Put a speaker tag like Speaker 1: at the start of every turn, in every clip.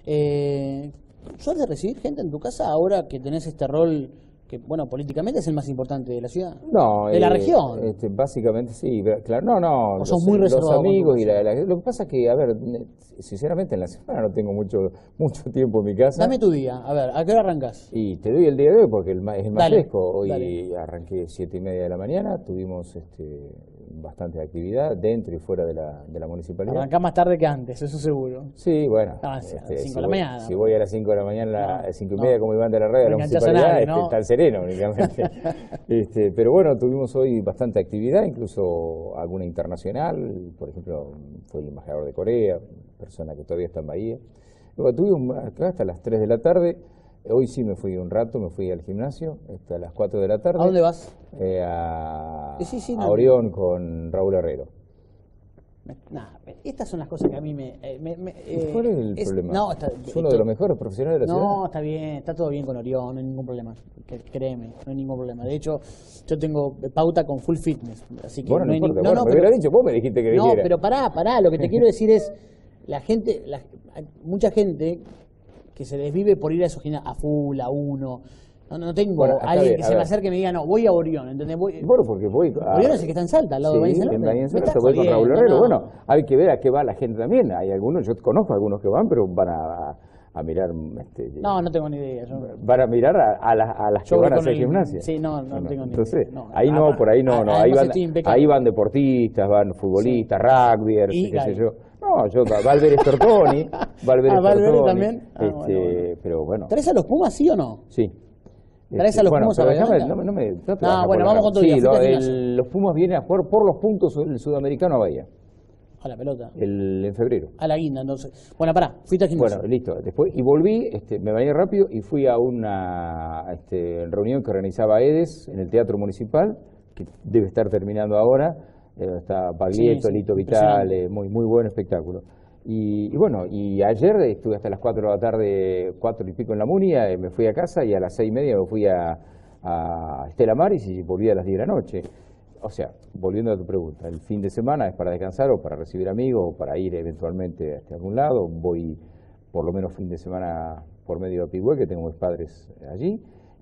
Speaker 1: ¿Sueles recibir gente en tu casa ahora que tenés este rol que, bueno, políticamente es el más importante de la ciudad?
Speaker 2: No,
Speaker 1: de la región.
Speaker 2: Básicamente sí, claro, no,
Speaker 1: ¿O sos muy reservado?
Speaker 2: Los amigos y lo que pasa es que, a ver, sinceramente en la semana no tengo mucho tiempo en mi casa.
Speaker 1: Dame tu día, a ver, ¿a qué hora arrancás?
Speaker 2: Y te doy el día de hoy porque es el más fresco. Hoy
Speaker 1: dale.
Speaker 2: Arranqué 7:30 de la mañana, tuvimos bastante actividad dentro y fuera de la municipalidad.
Speaker 1: Arrancás más tarde que antes, eso seguro.
Speaker 2: Sí, bueno.
Speaker 1: A las 5 de la mañana.
Speaker 2: Si voy a las 5 de la mañana, 5:30 como Iván de la Radio a la municipalidad,
Speaker 1: nadie, ¿no?
Speaker 2: está el sereno únicamente. Pero bueno, tuvimos hoy bastante actividad, incluso alguna internacional. Por ejemplo, fue el embajador de Corea, persona que todavía está en Bahía. Luego tuvimos acá hasta las 3 de la tarde. Hoy sí me fui un rato, me fui al gimnasio hasta las 4 de la tarde.
Speaker 1: ¿A dónde vas?
Speaker 2: A Orión con Raúl Herrero.
Speaker 1: Estas son las cosas que a mí
Speaker 2: ¿Cuál es el problema?
Speaker 1: No,
Speaker 2: es uno de los mejores profesionales de la ciudad.
Speaker 1: No, está bien, está todo bien con Orión, no hay ningún problema. Créeme, no hay ningún problema. De hecho, yo tengo pauta con Full Fitness, así que
Speaker 2: bueno, no importa.
Speaker 1: No,
Speaker 2: me hubiera dicho, vos me dijiste que dijera.
Speaker 1: No, pero pará, lo que te quiero decir es, mucha gente que se desvive por ir a esos gimnasios, a Full, a Uno. No tengo alguien que se me acerque y me diga, no, voy a Orión, ¿entendés?
Speaker 2: Bueno, porque voy a...
Speaker 1: Orión es el que está en Salta, al lado de Bahía
Speaker 2: en Salta, voy con Raúl Herrero. No. Bueno, hay que ver a qué va la gente también. Hay algunos, yo conozco algunos que van, pero van a mirar...
Speaker 1: no tengo ni idea.
Speaker 2: Van a mirar a las que van a hacer gimnasia.
Speaker 1: Sí, no tengo ni
Speaker 2: entonces,
Speaker 1: idea.
Speaker 2: Ahí no, por ahí no. Ahí van deportistas, van futbolistas, rugbyers, qué sé yo. No, Valverde Stortoni.
Speaker 1: Valverde también.
Speaker 2: Pero bueno.
Speaker 1: ¿Traes a los Pumas, sí o no?
Speaker 2: Sí.
Speaker 1: ¿Traes a los Pumas a Bahía?
Speaker 2: Bueno,
Speaker 1: vamos con tu día.
Speaker 2: Los Pumas vienen a jugar por los puntos el sudamericano a Bahía.
Speaker 1: A la pelota.
Speaker 2: En febrero.
Speaker 1: A la guinda, entonces. Bueno, pará, fuiste al gimnasio.
Speaker 2: Bueno, listo. Después, y volví, me bañé rápido y fui a una reunión que organizaba EDES en el Teatro Municipal, que debe estar terminando ahora. Está Baglietto, Lito Vitale, muy buen espectáculo. Y bueno, y ayer estuve hasta las 4 de la tarde, 4 y pico en la Munia, me fui a casa y a las 6:30 me fui a Estela Maris y volví a las 10 de la noche. O sea, volviendo a tu pregunta, el fin de semana es para descansar o para recibir amigos o para ir eventualmente a algún lado. Voy por lo menos fin de semana por medio de Pigüé, que tengo mis padres allí.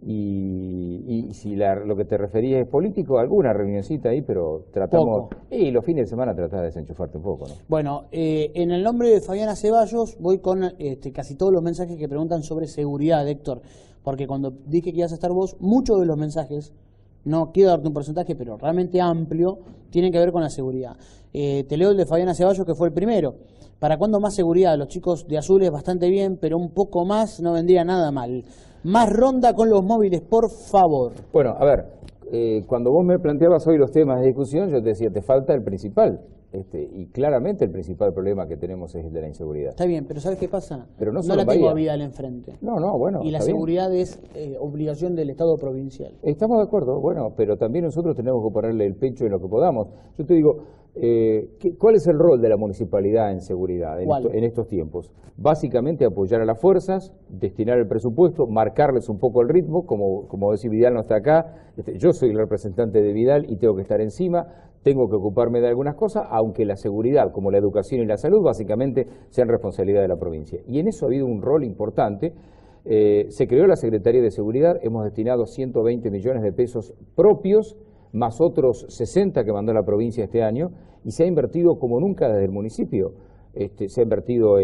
Speaker 2: Y si lo que te referías es político, alguna reunioncita ahí, pero tratamos... Y los fines de semana tratás de desenchufarte un poco, ¿no?
Speaker 1: Bueno, en el nombre de Fabiana Ceballos voy con casi todos los mensajes que preguntan sobre seguridad, Héctor, porque cuando dije que ibas a estar vos, muchos de los mensajes, no quiero darte un porcentaje, pero realmente amplio, tienen que ver con la seguridad. Te leo el de Fabiana Ceballos, que fue el primero. ¿Para cuándo más seguridad? Los chicos de Azules bastante bien, pero un poco más no vendría nada mal. Más ronda con los móviles, por favor.
Speaker 2: Bueno, a ver, cuando vos me planteabas hoy los temas de discusión, yo te decía, te falta el principal. Y claramente el principal problema que tenemos es el de la inseguridad.
Speaker 1: Está bien, pero ¿sabes qué pasa?
Speaker 2: Pero no
Speaker 1: la tengo a Vidal enfrente.
Speaker 2: No, bueno.
Speaker 1: Y la seguridad es obligación del Estado provincial.
Speaker 2: Estamos de acuerdo, bueno, pero también nosotros tenemos que ponerle el pecho en lo que podamos. Yo te digo, ¿cuál es el rol de la municipalidad en seguridad en estos tiempos? Básicamente apoyar a las fuerzas, destinar el presupuesto, marcarles un poco el ritmo, como decía Vidal no está acá, yo soy el representante de Vidal y tengo que estar encima, tengo que ocuparme de algunas cosas, aunque la seguridad, como la educación y la salud, básicamente sean responsabilidad de la provincia. Y en eso ha habido un rol importante. Se creó la Secretaría de Seguridad, hemos destinado 120 millones de pesos propios, más otros 60 que mandó la provincia este año, y se ha invertido como nunca desde el municipio. Se ha invertido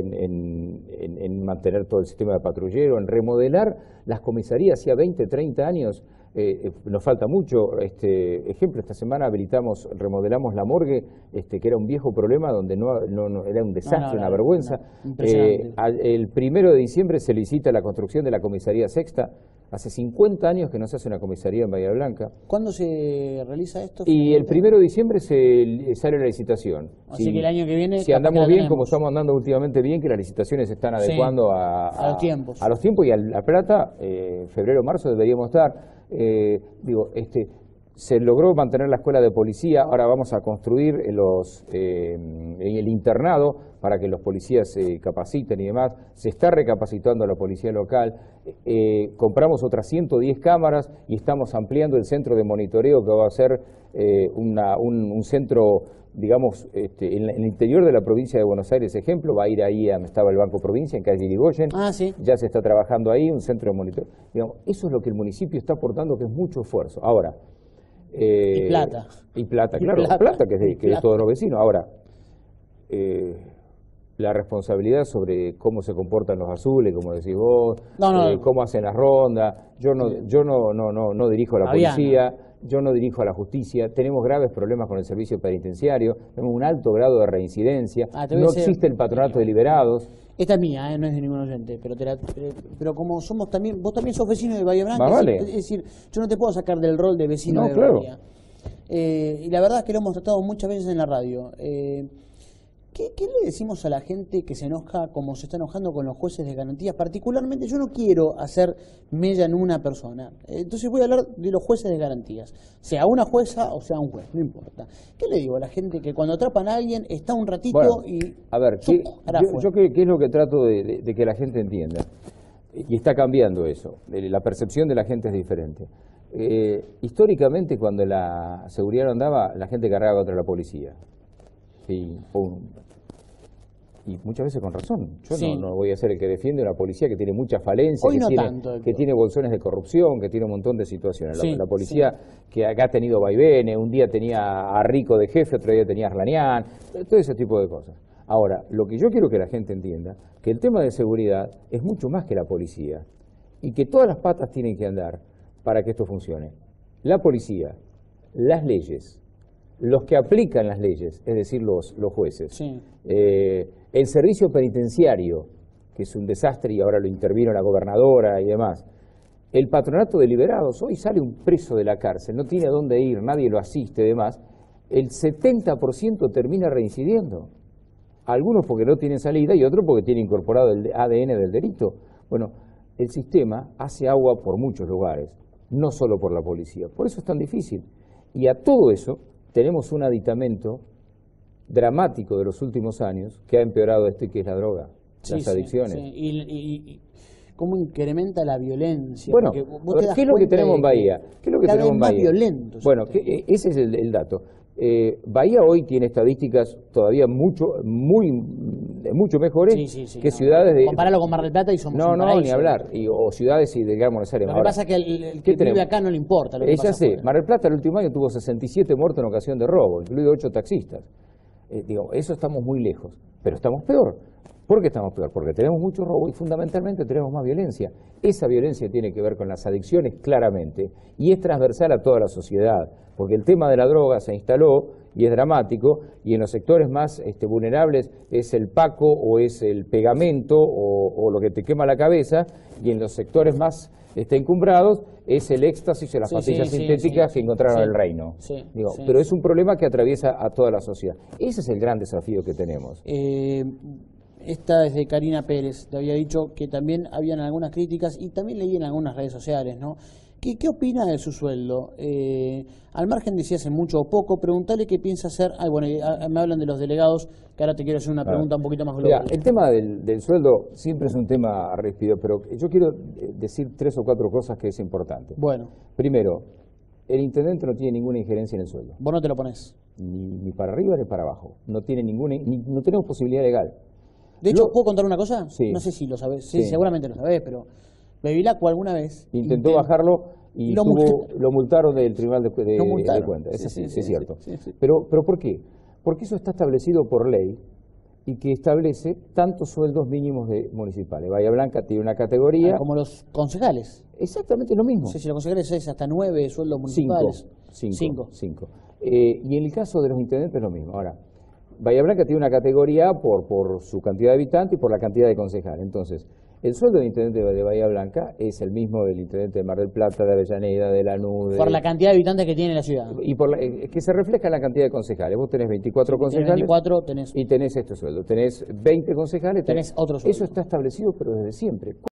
Speaker 2: en mantener todo el sistema de patrullero, en remodelar las comisarías. Hacía 20, 30 años, nos falta mucho. Ejemplo, esta semana remodelamos la morgue, que era un viejo problema donde no era un desastre, una vergüenza. El 1 de diciembre se licita la construcción de la comisaría sexta. Hace 50 años que no se hace una comisaría en Bahía Blanca.
Speaker 1: ¿Cuándo se realiza esto?
Speaker 2: Y el 1 de diciembre sale la licitación.
Speaker 1: Así que el año que viene...
Speaker 2: Si andamos bien, como estamos andando últimamente bien, que las licitaciones se están adecuando a
Speaker 1: los tiempos.
Speaker 2: Y a la plata, febrero, marzo deberíamos estar. Se logró mantener la escuela de policía, ahora vamos a construir en el internado para que los policías se capaciten y demás. Se está recapacitando a la policía local. Compramos otras 110 cámaras y estamos ampliando el centro de monitoreo que va a ser un centro, digamos, en el interior de la provincia de Buenos Aires, ejemplo, va a ir ahí a donde estaba el Banco Provincia, en calle Irigoyen.
Speaker 1: Sí.
Speaker 2: Ya se está trabajando ahí, un centro de monitoreo. Digamos, eso es lo que el municipio está aportando, que es mucho esfuerzo. Ahora,
Speaker 1: y plata.
Speaker 2: Y plata, claro, plata que es de todos los vecinos. Ahora, la responsabilidad sobre cómo se comportan los azules, como decís vos, cómo hacen las rondas. Yo no dirijo a la policía, yo no dirijo a la justicia. Tenemos graves problemas con el servicio penitenciario, tenemos un alto grado de reincidencia, no existe el patronato de liberados.
Speaker 1: Esta es mía, no es de ningún oyente, pero como somos también, vos también sos vecino de Bahía Blanca,
Speaker 2: vale.
Speaker 1: Es decir, yo no te puedo sacar del rol de vecino de Bahía. Y la verdad es que lo hemos tratado muchas veces en la radio. ¿Qué le decimos a la gente que se enoja como se está enojando con los jueces de garantías? Particularmente, yo no quiero hacer mella en una persona. Entonces voy a hablar de los jueces de garantías. Sea una jueza o sea un juez, no importa. ¿Qué le digo a la gente que cuando atrapan a alguien está un ratito y...
Speaker 2: A ver, ¿qué es lo que trato de que la gente entienda? Y está cambiando eso. La percepción de la gente es diferente. Históricamente, cuando la seguridad no andaba, la gente cargaba contra la policía. Y muchas veces con razón. Yo no voy a ser el que defiende a una policía que tiene muchas falencias, que tiene bolsones de corrupción, que tiene un montón de situaciones. La policía que acá ha tenido vaivenes, un día tenía a Rico de jefe, otro día tenía a Arlanián, todo ese tipo de cosas. Ahora, lo que yo quiero que la gente entienda, que el tema de seguridad es mucho más que la policía y que todas las patas tienen que andar para que esto funcione. La policía, las leyes, los que aplican las leyes, es decir, los jueces, el servicio penitenciario, que es un desastre y ahora lo intervino la gobernadora y demás, el patronato de liberados, hoy sale un preso de la cárcel, no tiene a dónde ir, nadie lo asiste y demás, el 70% termina reincidiendo, algunos porque no tienen salida y otros porque tienen incorporado el ADN del delito. Bueno, el sistema hace agua por muchos lugares, no solo por la policía, por eso es tan difícil. Y a todo eso tenemos un aditamento dramático de los últimos años que ha empeorado que es la droga, las adicciones.
Speaker 1: Y cómo incrementa la violencia.
Speaker 2: Bueno, ¿qué es lo que tenemos en Bahía? ¿Qué es lo que tenemos en Bahía?
Speaker 1: Violentos.
Speaker 2: Bueno, ese es el dato. Bahía hoy tiene estadísticas todavía mucho mejores que ciudades de...
Speaker 1: Compararlo con Mar del Plata y somos un paraíso.
Speaker 2: Ni hablar. O ciudades de Gran Buenos Aires.
Speaker 1: Lo que pasa es que el que vive acá no le importa.
Speaker 2: Ya sé, Mar del Plata el último año tuvo 67 muertos en ocasión de robo, incluidos 8 taxistas. Eso estamos muy lejos, pero estamos peor. ¿Por qué estamos peor? Porque tenemos mucho robo y fundamentalmente tenemos más violencia. Esa violencia tiene que ver con las adicciones claramente y es transversal a toda la sociedad, porque el tema de la droga se instaló y es dramático y en los sectores más vulnerables es el paco o es el pegamento o lo que te quema la cabeza y en los sectores más encumbrados es el éxtasis o las pastillas sintéticas que encontraron en el reino. Pero es un problema que atraviesa a toda la sociedad. Ese es el gran desafío que tenemos.
Speaker 1: Esta es de Karina Pérez, te había dicho que también habían algunas críticas y también leí en algunas redes sociales, ¿no? ¿Qué opina de su sueldo? Al margen de si hace mucho o poco, preguntale qué piensa hacer. Me hablan de los delegados, que ahora te quiero hacer una pregunta un poquito más global.
Speaker 2: El tema del sueldo siempre es un tema ríspido, pero yo quiero decir 3 o 4 cosas que es importante.
Speaker 1: Bueno.
Speaker 2: Primero, el intendente no tiene ninguna injerencia en el sueldo.
Speaker 1: ¿Vos no te lo ponés?
Speaker 2: Ni para arriba ni para abajo. No tenemos posibilidad legal.
Speaker 1: De hecho, ¿puedo contar una cosa?
Speaker 2: Sí.
Speaker 1: No sé si lo sabés, seguramente lo sabés, pero Bevilacqua alguna vez
Speaker 2: intentó bajarlo y lo multaron del Tribunal de Cuentas. Es cierto.
Speaker 1: Sí.
Speaker 2: Pero ¿por qué? Porque eso está establecido por ley y que establece tantos sueldos mínimos municipales. Bahía Blanca tiene una categoría...
Speaker 1: como los concejales.
Speaker 2: Exactamente lo mismo.
Speaker 1: No sé si los concejales es hasta 9 sueldos municipales.
Speaker 2: 5. Y en el caso de los intendentes es lo mismo. Ahora, Bahía Blanca tiene una categoría por su cantidad de habitantes y por la cantidad de concejales. Entonces, el sueldo del intendente de Bahía Blanca es el mismo del intendente de Mar del Plata, de Avellaneda, de Lanús.
Speaker 1: Por la cantidad de habitantes que tiene la ciudad.
Speaker 2: Y que se refleja en la cantidad de concejales. Vos tenés 24 concejales
Speaker 1: 24,
Speaker 2: y tenés este sueldo. Tenés 20 concejales.
Speaker 1: Tenés otro sueldo.
Speaker 2: Eso está establecido, pero desde siempre.